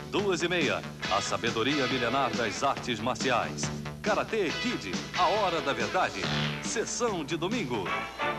2h30, a sabedoria milenar das artes marciais. Karatê Kid, a hora da verdade. Sessão de domingo.